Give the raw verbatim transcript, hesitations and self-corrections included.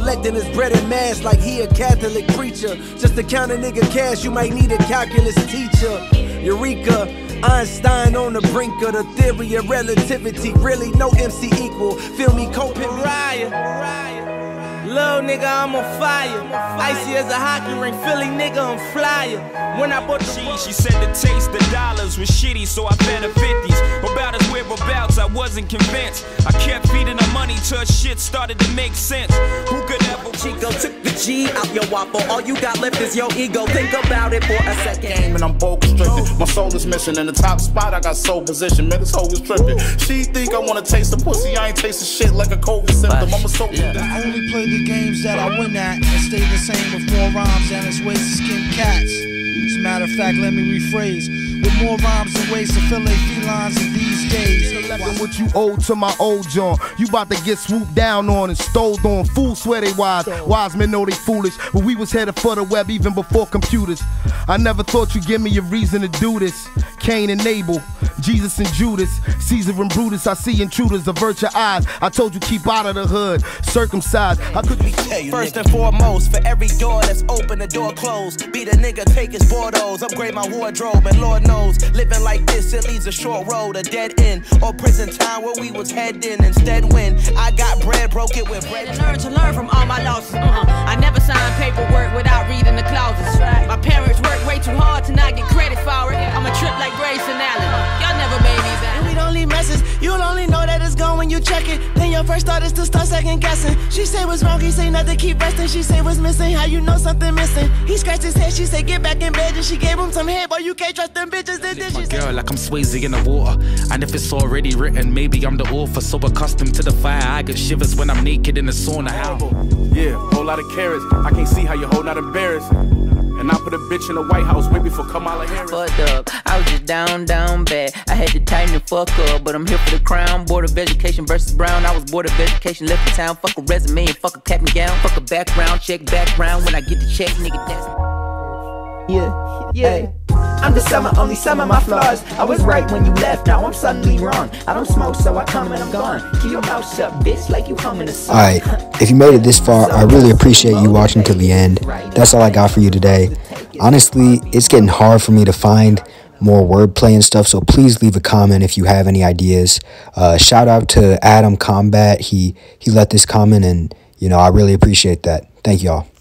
collecting his bread and mass like he a Catholic preacher. Just to count a nigga cash, you might need a calculus teacher. Eureka, Einstein on the brink of the theory of relativity. Really, no M C equal. Feel me, co-Mariah. Little nigga, I'm on fire. Icy as a hockey ring, Philly nigga, I'm flyer. When I bought the she, she said the taste of dollars was shitty, so I fed her fifties. About his whereabouts, I wasn't convinced. I kept feeding her money till shit started to make sense. Who could ever Chico took the G out your waffle. All you got left is your ego. Think about it for a second. And I'm bold constricted. My soul is missing. In the top spot, I got soul position. Man, this hoe is tripping. She think I wanna taste the pussy. I ain't tasting shit like a COVID symptom. I'm a soul. Yeah. I only play the games that I win at and stay the same with more rhymes and it's ways to skin cats. As a matter of fact, let me rephrase. With more rhymes and ways to fillet felines in these days. What you owe to my old John, you about to get swooped down on and stole on. Fools swear they wise, wise men know they foolish. But we was headed for the web even before computers. I never thought you'd give me a reason to do this. Cain and Abel, Jesus and Judas, Caesar and Brutus. I see intruders, avert your eyes. I told you keep out of the hood, circumcised. I could be first and foremost, for every door that's open, the door closed. Be the nigga, take his Bordeaux, upgrade my wardrobe, and Lord knows, living like this, it leads a short road, a dead end, or prison time where we was heading. Instead, when I got bread, broke it with bread. Learn to learn from all my losses. Uh-uh. I never signed paperwork without reading the clauses. My parents worked way too hard to not get credit for it. I'm a trip like Grace and Allen. Y'all never made me back. And we don't leave messages. You'll only know that it's gone when you check it. Then your first thought is to start second guessing. She say what's wrong, he say nothing, keep resting. She say what's missing, how you know something missing. He scratched his head, she say get back in bed. And she gave him some head, boy, you can't trust them bitches. Then My girl, like I'm Swayze in the water. And if it's already written, maybe I'm the author. So accustomed to the fire, I get shivers when I'm naked in the sauna. How? Yeah, whole lot of carrots. I can't see how your whole not embarrassed. And I put a bitch in the White House way before Kamala Harris. Fucked up, I was just down, down bad. I had to tighten the fuck up, but I'm here for the crown. Board of Education versus Brown. I was Board of Education, left the town. Fuck a resume and fuck a cap and gown. Fuck a background check, background. When I get the check, nigga, that's... Yeah, yeah. I'm the summer, only some of my flaws. I was right when you left, now I'm suddenly wrong. I don't smoke, so I come and I'm gone. Keep your mouth shut, bitch, like you humming a song. Alright, if you made it this far, I really appreciate you watching till the end. That's all I got for you today. Honestly, it's getting hard for me to find more wordplay and stuff, so please leave a comment if you have any ideas. Uh, shout out to Adam Combat. He, he let this comment, and, you know, I really appreciate that. Thank y'all.